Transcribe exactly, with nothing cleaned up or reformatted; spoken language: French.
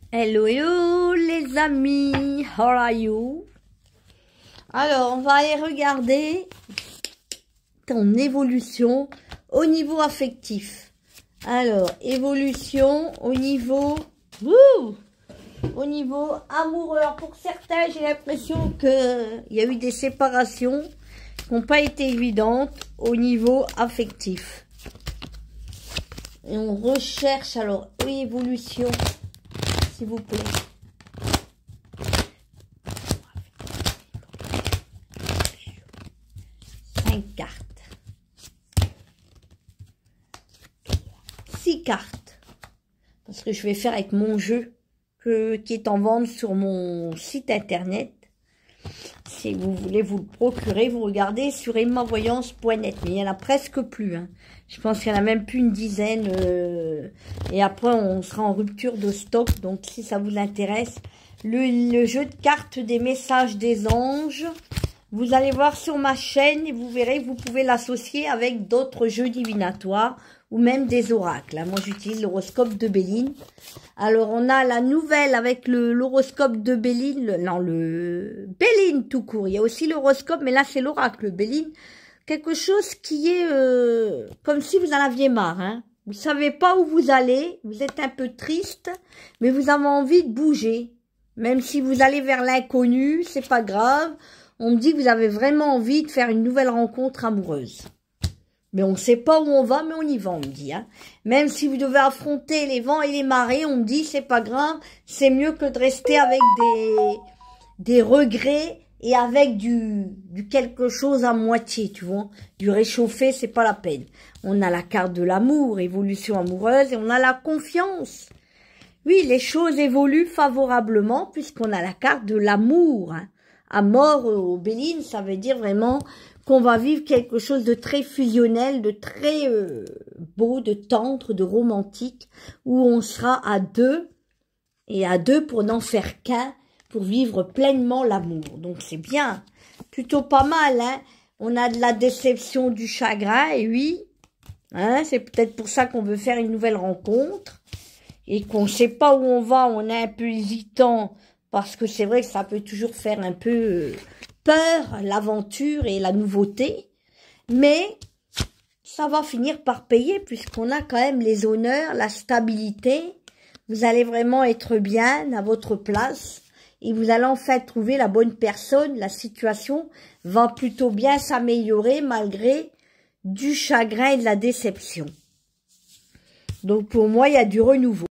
Hello, hello les amis, how are you? Alors, on va aller regarder ton évolution au niveau affectif. Alors, évolution au niveau, wouh, au niveau amoureux. Alors, pour certains, j'ai l'impression qu'il y a eu des séparations qui n'ont pas été évidentes au niveau affectif. Et on recherche alors évolution. S'il vous plaît. Cinq cartes. Six cartes. Parce que je vais faire avec mon jeu que, qui est en vente sur mon site internet. Si vous voulez vous le procurer, vous regardez sur emma voyance point net. Mais il n'y en a presque plus. Hein. Je pense qu'il y en a même plus une dizaine. Euh, et après, on sera en rupture de stock. Donc, si ça vous intéresse, le, le jeu de cartes des messages des anges, vous allez voir sur ma chaîne et vous verrez que vous pouvez l'associer avec d'autres jeux divinatoires ou même des oracles. Moi, j'utilise l'horoscope de Béline. Alors, on a la nouvelle avec le l'horoscope de Béline. Le, non, le Béline tout court. Il y a aussi l'horoscope, mais là, c'est l'oracle Béline. Quelque chose qui est euh, comme si vous en aviez marre. Hein. Vous savez pas où vous allez. Vous êtes un peu triste, mais vous avez envie de bouger. Même si vous allez vers l'inconnu, c'est pas grave. On me dit que vous avez vraiment envie de faire une nouvelle rencontre amoureuse. Mais on ne sait pas où on va, mais on y va, on me dit. Hein. Même si vous devez affronter les vents et les marées, on me dit, c'est pas grave, c'est mieux que de rester avec des, des regrets et avec du, du quelque chose à moitié, tu vois. Du réchauffé, c'est pas la peine. On a la carte de l'amour, évolution amoureuse, et on a la confiance. Oui, les choses évoluent favorablement puisqu'on a la carte de l'amour. Hein. À mort au Béline, ça veut dire vraiment qu'on va vivre quelque chose de très fusionnel, de très euh, beau, de tendre, de romantique, où on sera à deux, et à deux pour n'en faire qu'un, pour vivre pleinement l'amour. Donc c'est bien, plutôt pas mal, hein. On a de la déception, du chagrin, et oui, hein, c'est peut-être pour ça qu'on veut faire une nouvelle rencontre, et qu'on ne sait pas où on va, on est un peu hésitant, parce que c'est vrai que ça peut toujours faire un peu euh, peur, l'aventure et la nouveauté. Mais ça va finir par payer puisqu'on a quand même les honneurs, la stabilité. Vous allez vraiment être bien à votre place et vous allez enfin trouver la bonne personne. La situation va plutôt bien s'améliorer malgré du chagrin et de la déception. Donc pour moi, il y a du renouveau.